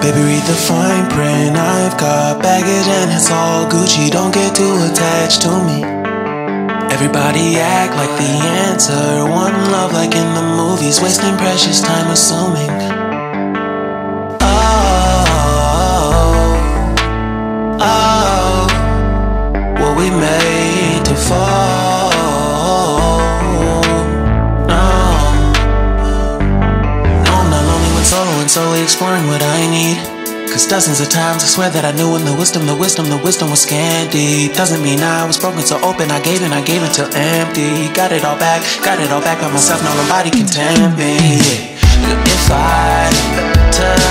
Baby, read the fine print. I've got baggage and it's all Gucci. Don't get too attached to me. Everybody act like the answer. One love like in the movies. Wasting precious time assuming. Oh, were we made to fall? And slowly exploring what I need. Cause dozens of times I swear that I knew when the wisdom was scanty. Doesn't mean I was broken so open, I gave until empty. Got it all back by myself, now nobody can tempt me. If I